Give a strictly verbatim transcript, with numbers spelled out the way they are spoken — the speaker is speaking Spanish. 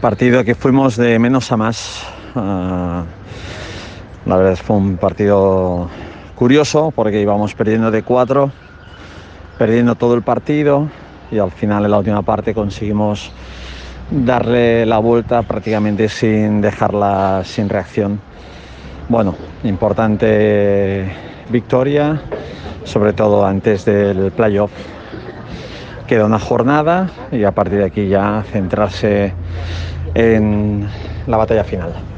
Partido que fuimos de menos a más. Uh, la verdad es que fue un partido curioso porque íbamos perdiendo de cuatro, perdiendo todo el partido, y al final en la última parte conseguimos darle la vuelta prácticamente sin dejarla sin reacción. Bueno, importante victoria, sobre todo antes del playoff. Queda una jornada y a partir de aquí ya centrarse en la batalla final.